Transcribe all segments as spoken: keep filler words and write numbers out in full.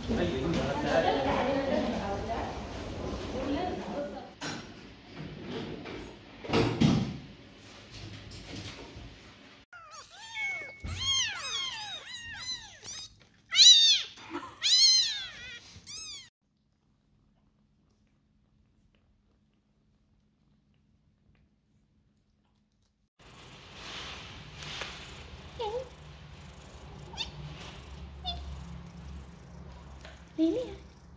Lilia.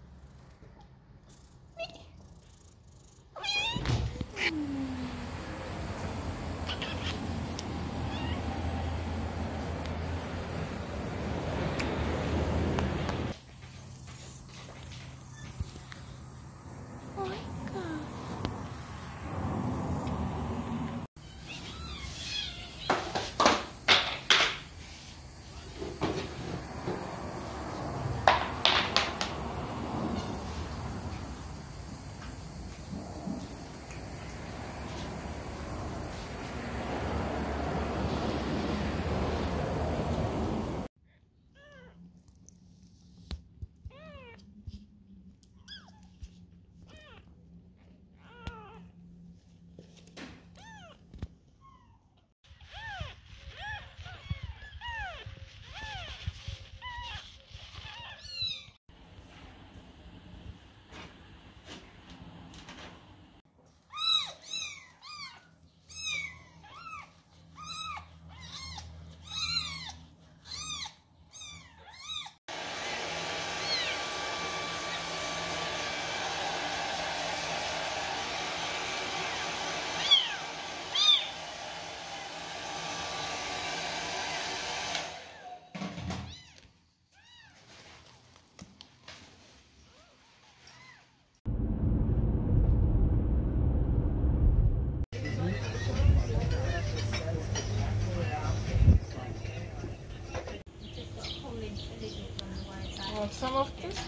Want some of this?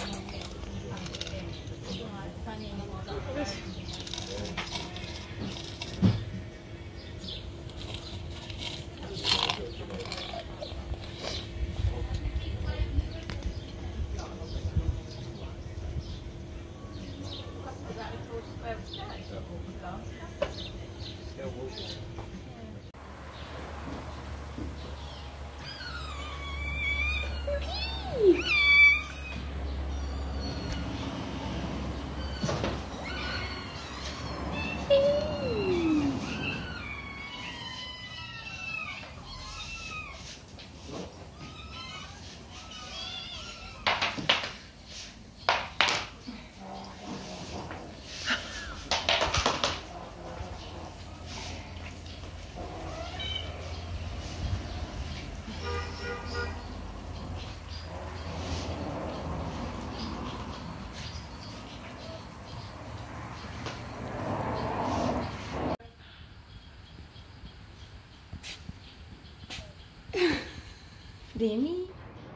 Remy?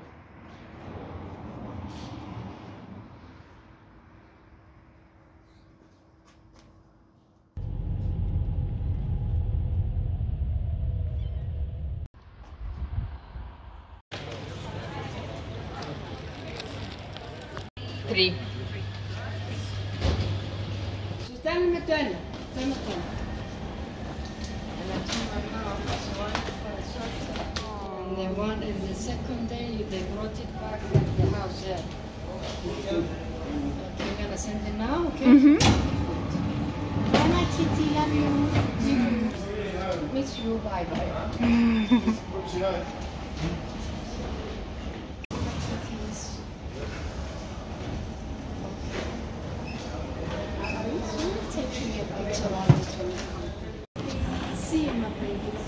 Three. Stand me ten. Stand me ten. And the one in the second day they brought it back from the house there. Okay, we're gonna send it now, okay? Mm-hmm. Bye bye, Titi, love you. Miss you, bye bye. Taking a picture on it. See you, my babies.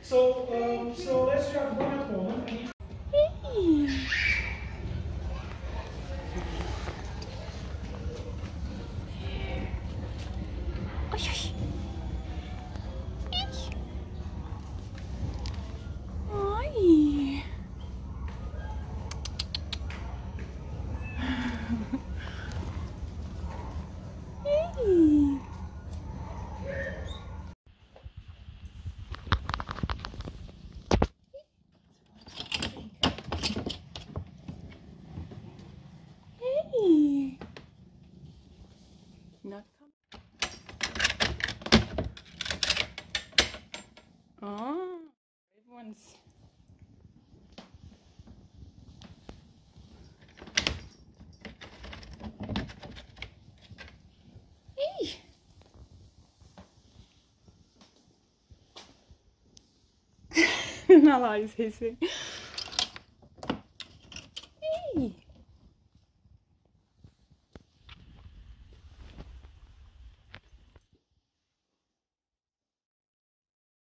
So, um, so let's start one at one. Hey. Oj, oj. Oj. Hey. Hey. Not come. Oh, everyone's. Hey. Nala is hissing.